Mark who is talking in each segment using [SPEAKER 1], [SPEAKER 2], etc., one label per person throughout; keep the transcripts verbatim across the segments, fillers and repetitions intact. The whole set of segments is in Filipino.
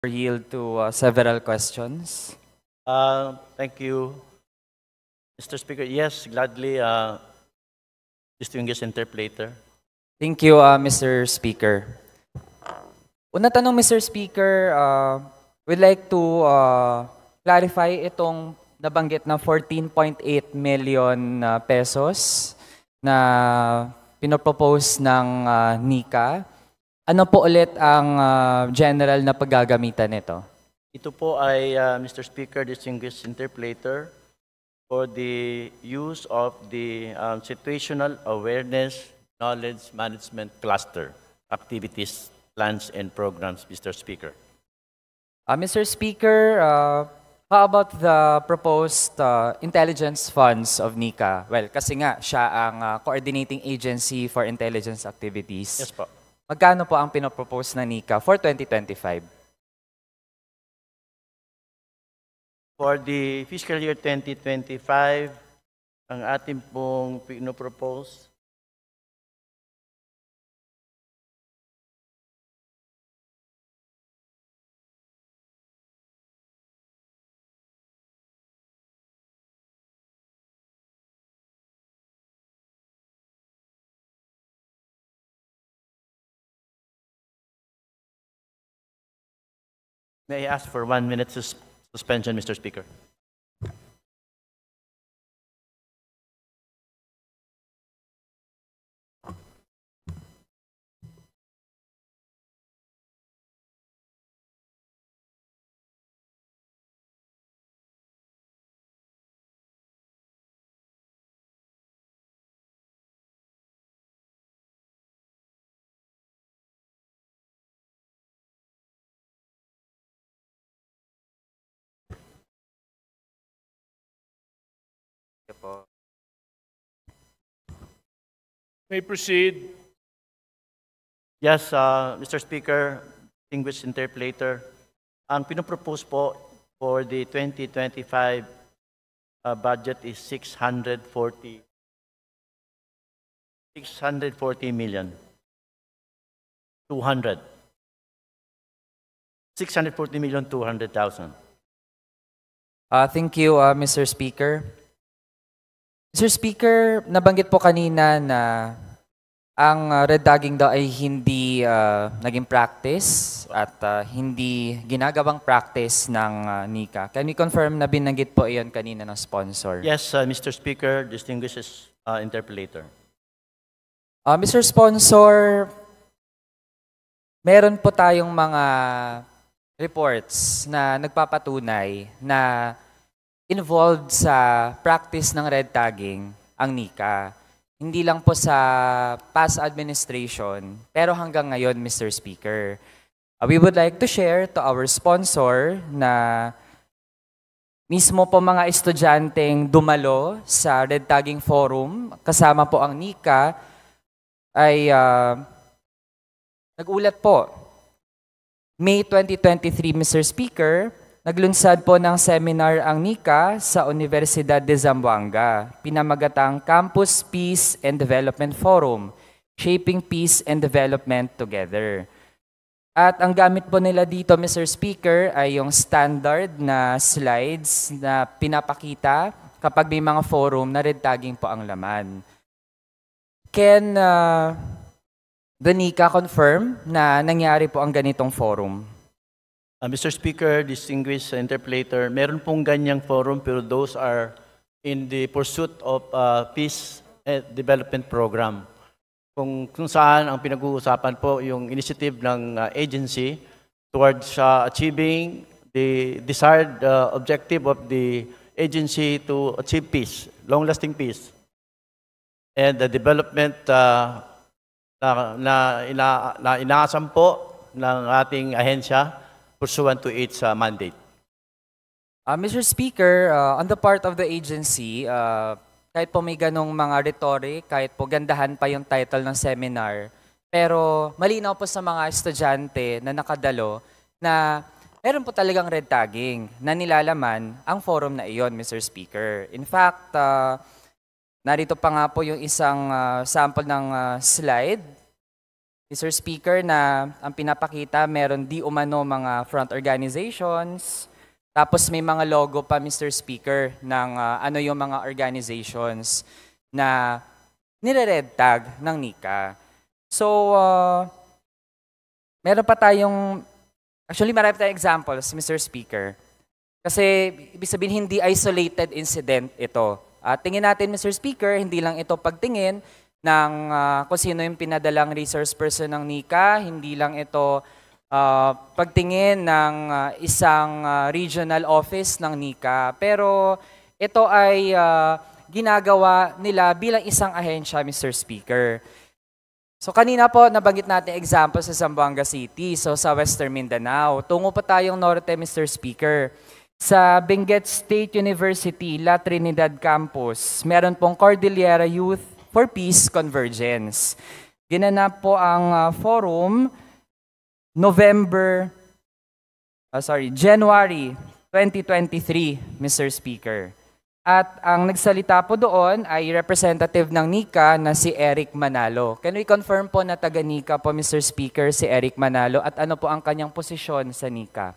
[SPEAKER 1] yield to uh, several questions.
[SPEAKER 2] Uh, thank you, Mister Speaker. Yes, gladly, uh, distinguished interpreter.
[SPEAKER 1] Thank you, uh, Mister Speaker. Una tanong, Mister Speaker, uh, we'd like to uh, clarify itong nabanggit na fourteen point eight million uh, pesos na pinopropose ng uh, NICA. Ano po ulit ang uh, general na paggagamitan nito?
[SPEAKER 2] Ito po ay, uh, Mister Speaker, distinguished interpreter, for the use of the um, situational awareness knowledge management cluster activities, plans, and programs, Mister Speaker.
[SPEAKER 1] Uh, Mister Speaker, uh, how about the proposed uh, intelligence funds of NICA? Well, kasi nga, siya ang uh, coordinating agency for intelligence activities.
[SPEAKER 2] Yes po.
[SPEAKER 1] Magkano po ang pinopropose na NICA for twenty twenty-five?
[SPEAKER 2] For the fiscal year twenty twenty-five, ang ating pong pinopropose May I ask for one minute sus suspension, Mister Speaker?
[SPEAKER 3] May proceed.
[SPEAKER 2] Yes, uh, Mister Speaker, distinguished interpreter, ang pinopropose po for the twenty twenty-five uh, budget is six hundred forty million. two hundred. six hundred forty million, two hundred thousand.
[SPEAKER 1] Uh, thank you, uh, Mister Speaker. Mister Speaker, nabanggit po kanina na ang uh, red tagging daw ay hindi uh, naging practice at uh, hindi ginagawang practice ng uh, NICA. Can we confirm na binanggit po iyon kanina ng sponsor?
[SPEAKER 2] Yes, uh, Mister Speaker, distinguished uh, interpreter.
[SPEAKER 1] Uh, Mister Sponsor, meron po tayong mga reports na nagpapatunay na involved sa practice ng red tagging ang NICA. Hindi lang po sa past administration, pero hanggang ngayon, Mister Speaker. Uh, we would like to share to our sponsor na mismo po mga estudyanteng dumalo sa red tagging forum, kasama po ang NICA, ay uh, nag-ulat po. May twenty twenty-three, Mister Speaker, naglunsad po ng seminar ang NICA sa Universidad de Zamboanga, pinamagatang Campus Peace and Development Forum, Shaping Peace and Development Together. At ang gamit po nila dito, Mister Speaker, ay yung standard na slides na pinapakita kapag may mga forum na red tagging po ang laman. Can uh, the NICA confirm na nangyari po ang ganitong forum?
[SPEAKER 2] Uh, Mister Speaker, distinguished interpreter, meron pong ganyang forum pero those are in the pursuit of uh, peace and development program. Kung, kung saan ang pinag-uusapan po yung initiative ng uh, agency towards uh, achieving the desired uh, objective of the agency to achieve peace, long-lasting peace, and the development uh, na, na, ina, na inaasam po ng ating ahensya pursuant to its uh, mandate.
[SPEAKER 1] Uh, Mister Speaker, uh, on the part of the agency, uh, kahit po may ganong mga rhetoric, kahit po gandahan pa yung title ng seminar, pero malinaw po sa mga estudyante na nakadalo na meron po talagang red tagging na nilalaman ang forum na iyon, Mister Speaker. In fact, uh, narito pa nga po yung isang uh, sample ng uh, slide. Mister Speaker, na ang pinapakita meron di umano mga front organizations, tapos may mga logo pa, Mister Speaker, ng uh, ano yung mga organizations na nire-red tag ng NICA. So, uh, meron pa tayong, actually marami tayong examples, Mister Speaker. Kasi, ibig sabihin, hindi isolated incident ito. Uh, tingin natin, Mister Speaker, hindi lang ito pagtingin ng uh, kung sino yung pinadalang resource person ng NICA, hindi lang ito Uh, pagtingin ng uh, isang uh, regional office ng NICA. Pero ito ay uh, ginagawa nila bilang isang ahensya, Mister Speaker. So kanina po, nabanggit natin example sa Zamboanga City, so sa Western Mindanao. Tungo pa tayong norte, Mister Speaker. Sa Benguet State University, La Trinidad Campus, meron pong Cordillera Youth for Peace Convergence. Ginanap po ang uh, forum November, uh, sorry, January twenty twenty-three, Mister Speaker. At ang nagsalita po doon ay representative ng NICA na si Eric Manalo. Can we confirm po na taga NICA po, Mister Speaker, si Eric Manalo, at ano po ang kanyang posisyon sa NICA?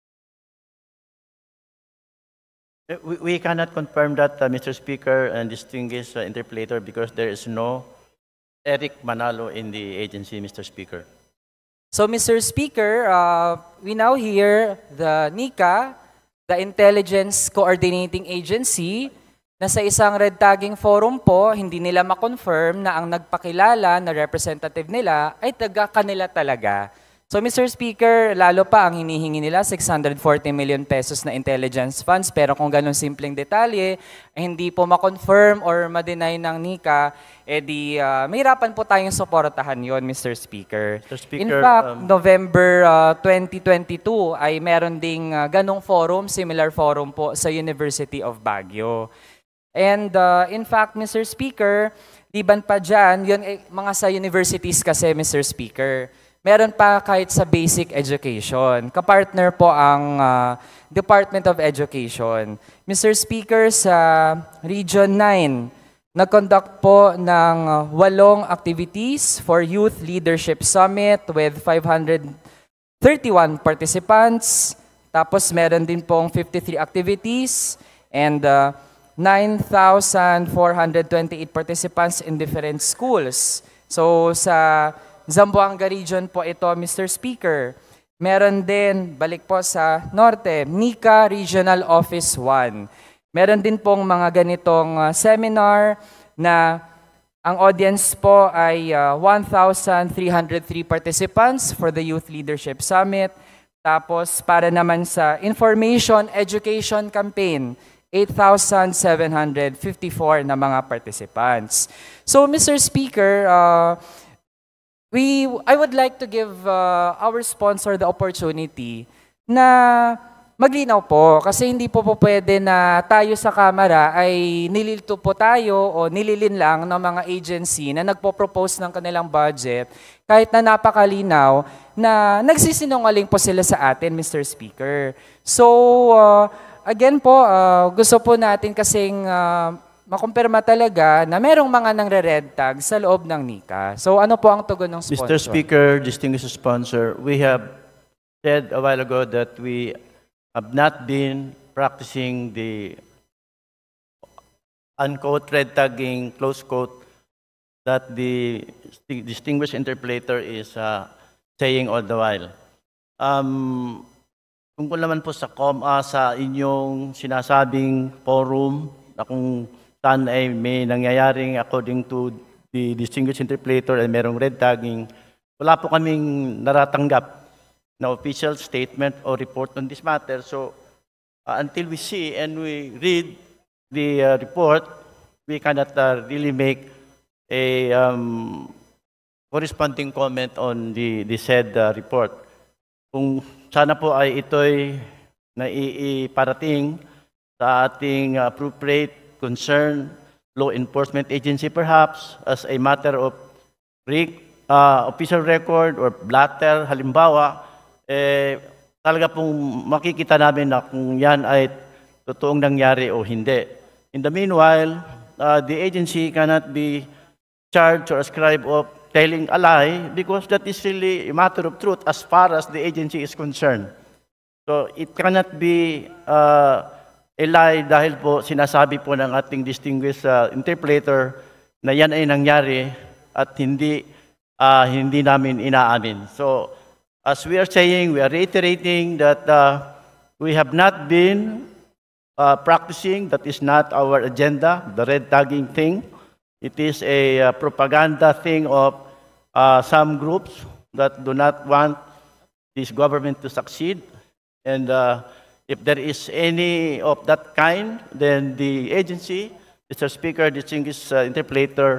[SPEAKER 2] We, we cannot confirm that, uh, Mister Speaker and distinguished uh, interpolator, because there is no Eric Manalo in the agency, Mister Speaker.
[SPEAKER 1] So, Mister Speaker, uh, we now hear the NICA, the Intelligence Coordinating Agency, na sa isang red tagging forum po, hindi nila ma-confirm na ang nagpakilala na representative nila ay taga kanila talaga. So, Mister Speaker, lalo pa ang hinihingi nila, six hundred forty million pesos na intelligence funds, pero kung ganun simpleng detalye, eh, hindi po ma-confirm or ma-deny ng NICA, eh di uh, mahirapan po tayong suportahan yon, Mister Speaker.
[SPEAKER 2] Mister Speaker,
[SPEAKER 1] In fact,
[SPEAKER 2] um,
[SPEAKER 1] November uh, twenty twenty-two ay meron ding uh, ganong forum, similar forum po sa University of Baguio. And uh, in fact, Mister Speaker, liban pa dyan, yun, eh, mga sa universities kasi, Mister Speaker, meron pa kahit sa basic education. Kapartner po ang uh, Department of Education. Mister Speaker, sa Region nine, nag-conduct po ng uh, walong activities for Youth Leadership Summit with five hundred thirty-one participants. Tapos meron din pong fifty-three activities and uh, nine thousand four hundred twenty-eight participants in different schools. So sa Zamboanga region po ito, Mister Speaker. Meron din, balik po sa norte, NICA Regional Office one. Meron din pong mga ganitong uh, seminar na ang audience po ay uh, one thousand three hundred three participants for the Youth Leadership Summit. Tapos para naman sa Information Education Campaign, eight thousand seven hundred fifty-four na mga participants. So, Mister Speaker, uh, We, I would like to give uh, our sponsor the opportunity na maglinaw po, kasi hindi po po pwede na tayo sa Kamara ay nililito po tayo o nililin lang ng mga agency na nagpo-propose ng kanilang budget kahit na napakalinaw na nagsisinungaling po sila sa atin, Mister Speaker. So, uh, again po, uh, gusto po natin kasing uh, makumpirma talaga na merong mga nangre-red tag sa loob ng NICA. So ano po ang tugon ng sponsor?
[SPEAKER 2] Mister Speaker, distinguished sponsor, we have said a while ago that we have not been practicing the unquote red tagging, close quote, that the distinguished interpolator is uh, saying all the while. Um, tungkol naman po sa, com, uh, sa inyong sinasabing forum, na kung saan ay may nangyayaring according to the distinguished interpolator ay merong red tagging, wala po kaming naratanggap na official statement or report on this matter. So uh, until we see and we read the uh, report, we cannot uh, really make a um, corresponding comment on the, the said uh, report. Kung sana po ay ito'y naiiparating sa ating uh, appropriate concern, law enforcement agency perhaps, as a matter of uh, official record or blatter, halimbawa, eh, talaga pong makikita namin na kung yan ay totoong nangyari o hindi. In the meanwhile, uh, the agency cannot be charged or ascribed of telling a lie because that is really a matter of truth as far as the agency is concerned. So it cannot be uh, a lie dahil po sinasabi po ng ating distinguished uh, interpreter na yan ay nangyari at hindi uh, hindi namin inaamin. So as we are saying, we are reiterating that uh, we have not been uh, practicing, that is not our agenda, the red tagging thing. It is a uh, propaganda thing of uh, some groups that do not want this government to succeed. And uh, if there is any of that kind, then the agency, Mister Speaker, distinguished uh, interpreter,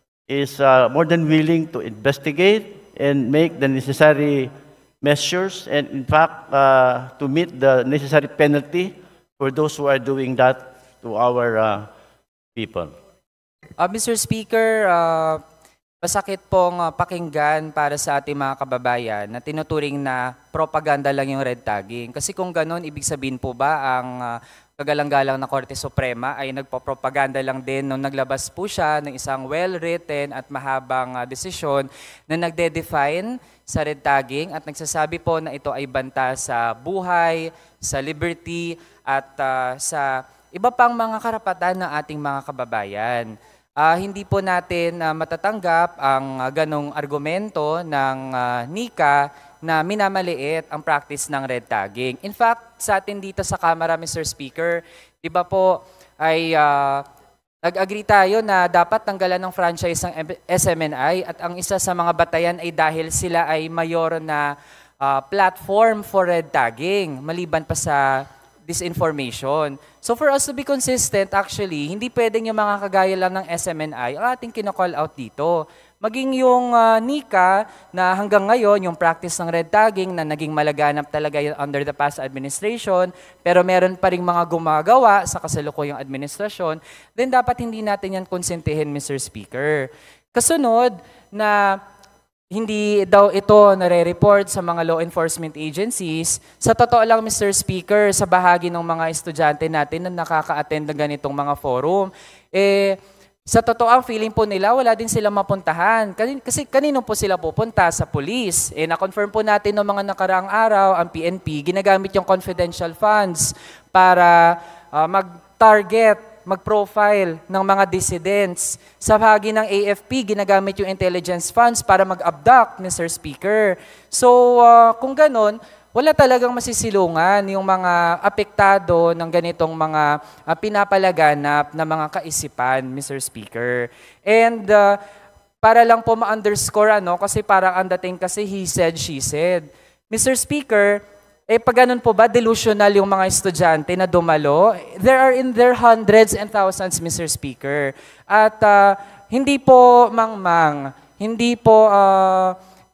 [SPEAKER 2] is uh, more than willing to investigate and make the necessary measures, and in fact, uh, to meet the necessary penalty for those who are doing that to our uh, people.
[SPEAKER 1] Uh, Mister Speaker, uh, masakit pong uh, pakinggan para sa ating mga kababayan na tinuturing na propaganda lang yung red tagging. Kasi kung ganun, ibig sabihin po ba ang uh, kagalang-galang na Korte Suprema ay nagpo-propaganda lang din nung naglabas po siya ng isang well-written at mahabang uh, desisyon na nagde-define sa red tagging at nagsasabi po na ito ay banta sa buhay, sa liberty at uh, sa iba pang mga karapatan ng ating mga kababayan. Uh, hindi po natin uh, matatanggap ang uh, ganong argumento ng uh, NICA na minamaliit ang practice ng red tagging. In fact, sa atin dito sa Kamara, Mister Speaker, di ba po ay uh, nag-agree tayo na dapat tanggalan ng franchise ng S M N I at ang isa sa mga batayan ay dahil sila ay mayor na uh, platform for red tagging, maliban pa sa disinformation. So for us to be consistent, actually, hindi pwedeng yung mga kagaya lang ng S M N I ang ating kinocall out dito. Maging yung uh, NICA na hanggang ngayon, yung practice ng red tagging na naging malaganap talaga yun under the past administration, pero meron pa rin mga gumagawa sa kasalukuyang administrasyon, then dapat hindi natin yan konsentihin, Mister Speaker. Kasunod na hindi daw ito nare-report sa mga law enforcement agencies. Sa totoo lang, Mister Speaker, sa bahagi ng mga estudyante natin na nakaka-attend ng ganitong mga forum, eh, sa totoo ang feeling po nila, wala din sila mapuntahan. Kasi kanino po sila pupunta? Sa police. Eh, na-confirm po natin noong mga nakaraang araw, ang P N P, ginagamit yung confidential funds para uh, mag-target, mag-profile ng mga dissidents. Sa bahagi ng A F P, ginagamit yung intelligence funds para mag-abduct, Mister Speaker. So, uh, kung ganon, wala talagang masisilungan yung mga apektado ng ganitong mga uh, pinapalaganap na mga kaisipan, Mister Speaker. And uh, para lang po ma-underscore, ano, kasi parang ang dating kasi he said, she said. Mister Speaker, eh pag ganun po ba, delusional yung mga estudyante na dumalo? There are in their hundreds and thousands, Mister Speaker. At uh, hindi po mangmang, hindi po uh,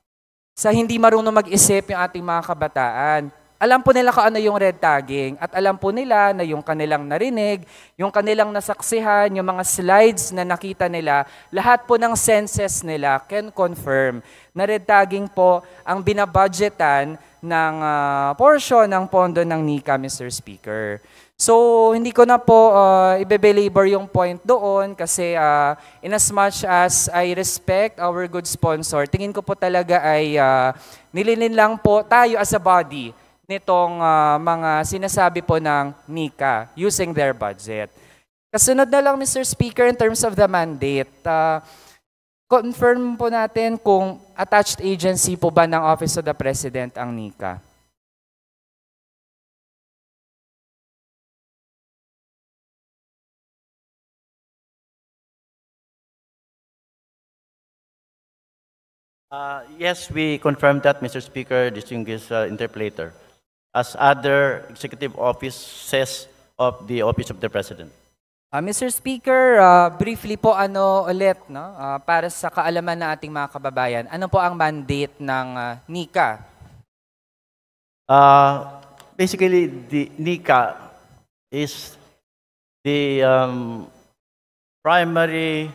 [SPEAKER 1] sa hindi marunong mag-isip yung ating mga kabataan. Alam po nila kung ano yung red tagging at alam po nila na yung kanilang narinig, yung kanilang nasaksihan, yung mga slides na nakita nila, lahat po ng senses nila can confirm na red tagging po ang binabudgetan ng uh, portion ng pondo ng NICA, Mister Speaker. So, hindi ko na po uh, ibe-belabor yung point doon kasi uh, in as much as I respect our good sponsor, tingin ko po talaga ay uh, nilinin lang po tayo as a body nitong uh, mga sinasabi po ng NICA using their budget. Kasunod na lang, Mister Speaker, in terms of the mandate, uh, confirm po natin kung attached agency po ba ng Office of the President ang NICA.
[SPEAKER 2] Uh, yes, we confirmed that, Mister Speaker, distinguished uh, interpreter, as other executive offices of the Office of the President.
[SPEAKER 1] Uh, Mister Speaker, uh, briefly po ano ulit, no? Uh, para sa kaalaman ng ating mga kababayan, ano po ang mandate ng uh, NICA?
[SPEAKER 2] Uh, basically, the NICA is the um, primary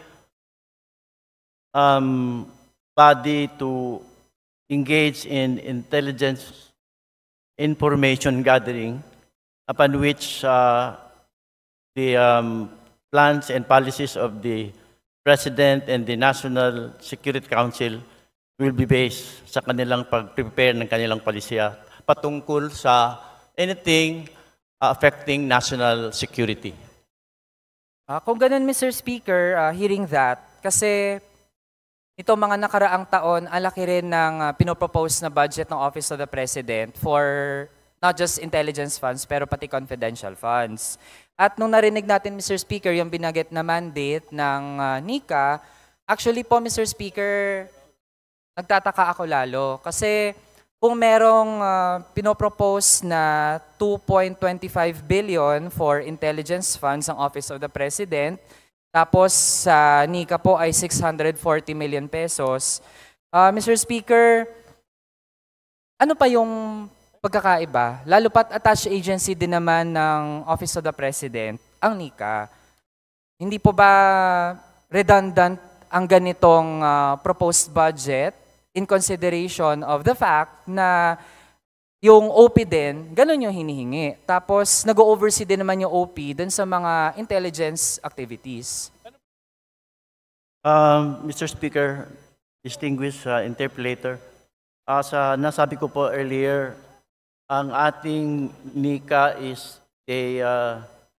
[SPEAKER 2] um, body to engage in intelligence information gathering, upon which uh, the um, plans and policies of the President and the National Security Council will be based sa kanilang pag-prepare ng kanilang palisiya patungkol sa anything uh, affecting national security.
[SPEAKER 1] Ah, kung ganun, Mister Speaker, ah, hearing that, kasi ito mga nakaraang taon, ang laki rin ng ah, pinopropose na budget ng Office of the President for not just intelligence funds, pero pati confidential funds. At nung narinig natin, Mister Speaker, yung binagit na mandate ng ah, NICA, actually po, Mister Speaker, nagtataka ako lalo. Kasi kung merong uh, pinopropose na two point two five billion for intelligence funds ang Office of the President, tapos sa NICA po ay six hundred forty million pesos. Uh, Mister Speaker, ano pa yung pagkakaiba? Lalo pat attached agency din naman ng Office of the President, ang NICA. Hindi po ba redundant ang ganitong uh, proposed budget in consideration of the fact na yung O P din, ganun yung hinihingi. Tapos nag-oversee din naman yung O P dun sa mga intelligence activities.
[SPEAKER 2] Um, Mister Speaker, distinguished uh, interpolator, as uh, nasabi ko po earlier, ang ating NICA is a, uh,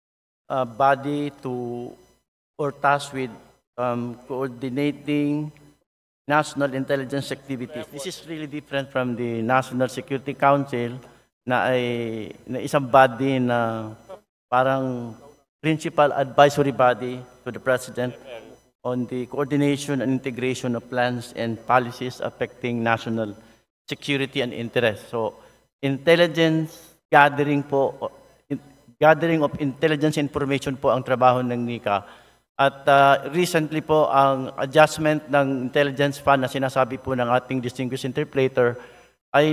[SPEAKER 2] a body to or tasked with um, coordinating national intelligence activities. This is really different from the National Security Council na ay na isang body na parang principal advisory body to the President on the coordination and integration of plans and policies affecting national security and interest. So, intelligence gathering po, gathering of intelligence information po ang trabaho ng NICA. At uh, recently po, ang adjustment ng intelligence fund na sinasabi po ng ating distinguished interpreter ay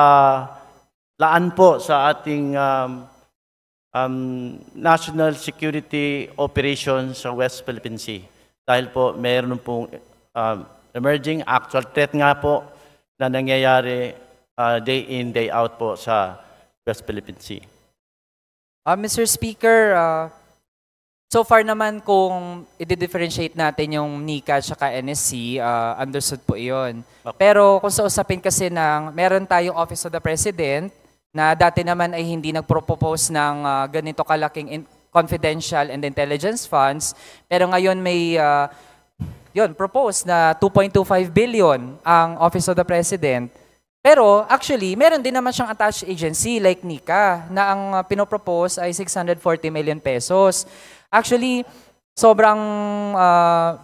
[SPEAKER 2] nakalaan po sa ating um, um, national security operations sa West Philippine Sea. Dahil po mayroon pong um, emerging actual threat nga po na nangyayari uh, day in, day out po sa West Philippine Sea.
[SPEAKER 1] Uh, Mister Speaker, uh, so far naman kung i-differentiate natin yung NICA at saka N S C, uh, understood po iyon. Pero kung sa usapin kasi ng meron tayong Office of the President na dati naman ay hindi nagpropose ng uh, ganito kalaking in- confidential and intelligence funds, pero ngayon may uh, yun, propose na two point two five billion ang Office of the President. Pero actually, meron din naman siyang attached agency like NICA na ang uh, pinopropose ay six hundred forty million pesos. Actually, sobrang uh,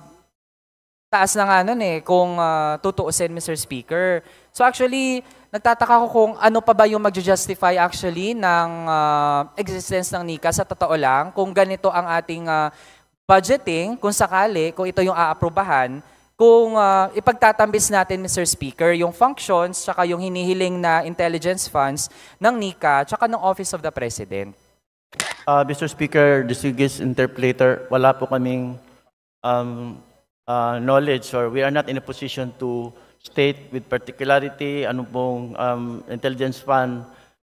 [SPEAKER 1] taas na nga nun eh, kung uh, tutuusin, Mister Speaker. So actually, nagtataka ko kung ano pa ba yung mag-justify actually ng uh, existence ng NICA sa totoo lang, kung ganito ang ating uh, budgeting, kung sakali, kung ito yung aaprubahan, kung uh, ipagtatambis natin, Mister Speaker, yung functions, tsaka yung hinihiling na intelligence funds ng NICA, tsaka ng Office of the President.
[SPEAKER 2] Uh, Mister Speaker, distinguished interpreter, wala po kaming um, uh, knowledge or we are not in a position to state with particularity ano pong um, intelligence fund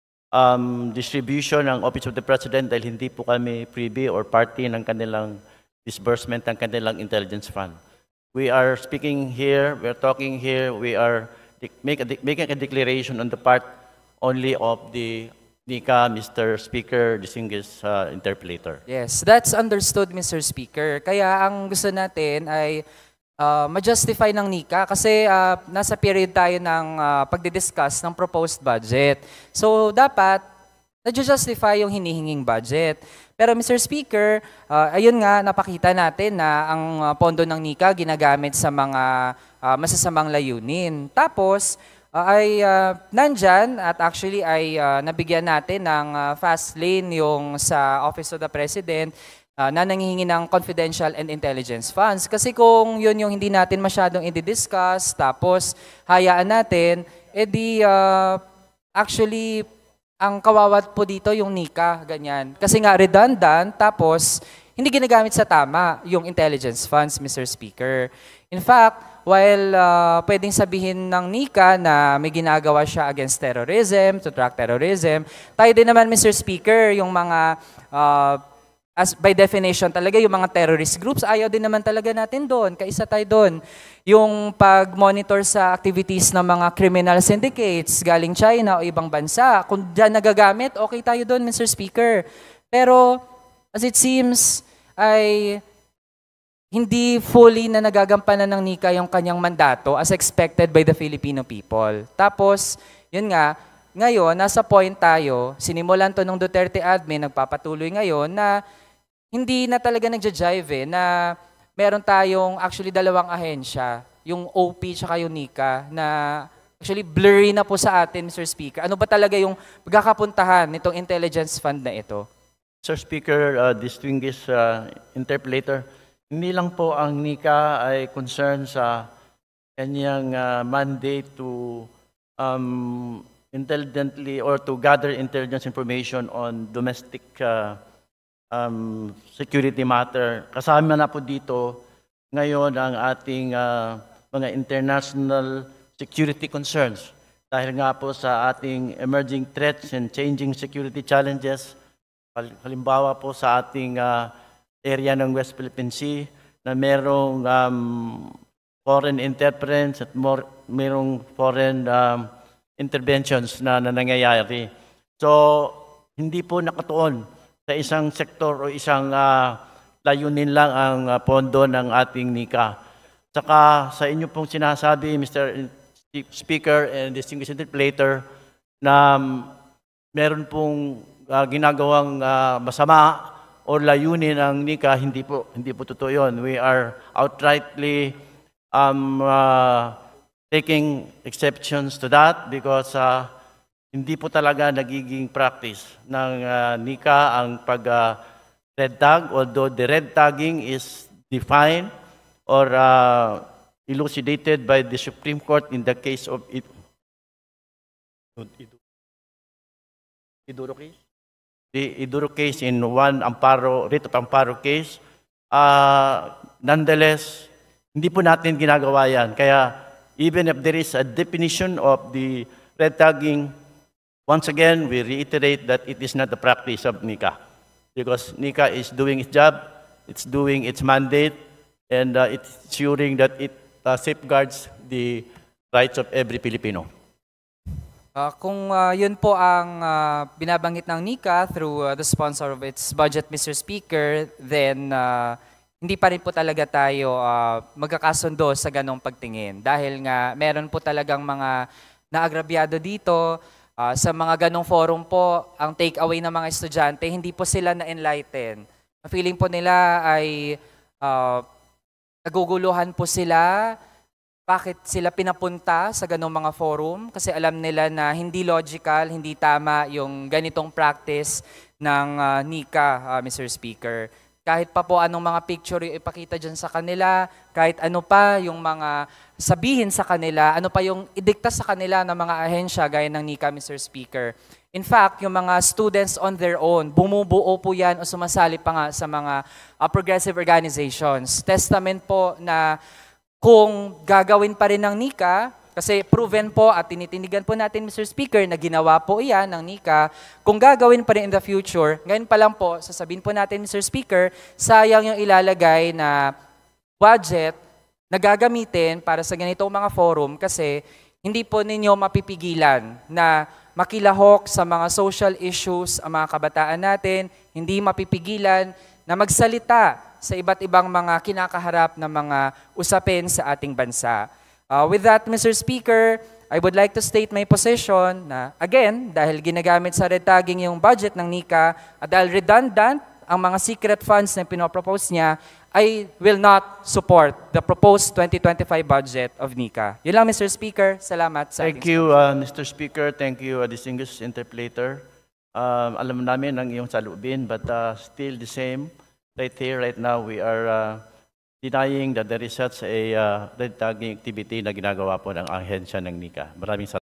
[SPEAKER 2] um, distribution ng Office of the President dahil hindi po kami privy or party ng kanilang disbursement ng kanilang intelligence fund. We are speaking here, we are talking here, we are make a, making a declaration on the part only of the NICA, Mister Speaker, distinguished uh, interpreter.
[SPEAKER 1] Yes, that's understood, Mister Speaker. Kaya ang gusto natin ay uh, ma-justify ng NICA kasi uh, nasa period tayo ng uh, pagdidiscuss ng proposed budget. So dapat na-justify yung hinihinging budget. Pero Mister Speaker, uh, ayun nga, napakita natin na ang uh, pondo ng NICA ginagamit sa mga uh, masasamang layunin. Tapos, uh, ay uh, nandyan at actually ay uh, nabigyan natin ng uh, fast lane yung sa Office of the President uh, na nangihingi ng confidential and intelligence funds. Kasi kung yun yung hindi natin masyadong i-discuss, tapos hayaan natin, edi uh, actually ang kawawat po dito yung NICA, ganyan. Kasi nga redundant, tapos hindi ginagamit sa tama yung intelligence funds, Mister Speaker. In fact, while uh, pwedeng sabihin ng NICA na may ginagawa siya against terrorism, to track terrorism, tayo din naman, Mister Speaker, yung mga uh, as by definition talaga yung mga terrorist groups, ayaw din naman talaga natin doon, kaisa tayo doon. Yung pag-monitor sa activities ng mga criminal syndicates galing China o ibang bansa, kung dyan nagagamit, okay tayo doon, Mister Speaker. Pero as it seems, ay hindi fully na nagagampanan ng NICA yung kanyang mandato as expected by the Filipino people. Tapos, yun nga, ngayon, nasa point tayo, sinimulan to ng Duterte admin, nagpapatuloy ngayon na hindi na talaga nagja-jive eh, na meron tayong actually dalawang ahensya, yung O P tsaka yung NICA, na actually blurry na po sa atin, Mister Speaker. Ano ba talaga yung pagkakapuntahan nitong intelligence fund na ito?
[SPEAKER 2] Mister Speaker, uh, distinguished uh, interpolator, hindi lang po ang NICA ay concern sa kanyang uh, mandate to um, intelligently or to gather intelligence information on domestic uh, um, security matter. Kasama na po dito ngayon ang ating uh, mga international security concerns dahil nga po sa ating emerging threats and changing security challenges. Halimbawa po sa ating uh, area ng West Philippine Sea na merong um, foreign interference at more, merong foreign um, interventions na, na nangyayari. So, hindi po nakatuon sa isang sektor o isang uh, layunin lang ang uh, pondo ng ating NICA. Saka sa inyo pong sinasabi, Mister Speaker and distinguished interpolator, na um, meron pong uh, ginagawang uh, masama o layunin ang NICA, hindi po, hindi po totoo yun. We are outrightly um, uh, taking exceptions to that because uh, hindi po talaga nagiging practice ng uh, NICA ang pag-red uh, tag, although the red tagging is defined or uh, elucidated by the Supreme Court in the case of it. Iduro case? The Iduro case in one amparo, writ of amparo case. Uh, nonetheless, hindi po natin ginagawa yan. Kaya even if there is a definition of the red tagging, once again, we reiterate that it is not the practice of NICA because NICA is doing its job, it's doing its mandate, and uh, it's ensuring that it uh, safeguards the rights of every Filipino.
[SPEAKER 1] Uh, kung uh, yun po ang uh, binabanggit ng NICA through uh, the sponsor of its budget, Mister Speaker, then uh, hindi pa rin po talaga tayo uh, magkakasundo sa ganong pagtingin. Dahil nga meron po talagang mga naagrabyado dito. Uh, sa mga ganong forum po, ang take-away ng mga estudyante, hindi po sila na-enlighten. Ang feeling po nila ay uh, naguguluhan po sila. Bakit sila pinapunta sa ganong mga forum? Kasi alam nila na hindi logical, hindi tama yung ganitong practice ng uh, NICA, uh, Mister Speaker. Kahit pa po anong mga picture yung ipakita dyan sa kanila, kahit ano pa yung mga sabihin sa kanila, ano pa yung idikta sa kanila ng mga ahensya gaya ng NICA, Mister Speaker. In fact, yung mga students on their own, bumubuo po yan o sumasali pa nga sa mga uh, progressive organizations. Testament po na kung gagawin pa rin ng NICA, kasi proven po at tinitindigan po natin, Mister Speaker, na ginawa po iyan ng NICA. Kung gagawin pa rin in the future, ngayon pa lang po, sasabihin po natin, Mister Speaker, sayang yung ilalagay na budget na gagamitin para sa ganitong mga forum kasi hindi po ninyo mapipigilan na makilahok sa mga social issues ang mga kabataan natin, hindi mapipigilan na magsalita sa iba't ibang mga kinakaharap na mga usapin sa ating bansa. Uh, with that, Mister Speaker, I would like to state my position na, again, dahil ginagamit sa red tagging yung budget ng NICA at dahil redundant ang mga secret funds na pinopropose niya, I will not support the proposed twenty twenty-five budget of NICA. Yun lang, Mister Speaker. Salamat sa
[SPEAKER 2] Thank you, uh, Mister Speaker. Thank you, uh, distinguished interpolator. Um, alam namin ang iyong salubin, but uh, still the same. Right here, right now, we are uh, denying that there is such a uh, red tagging activity na ginagawa po ng ahensya ng NICA. Maraming salamat.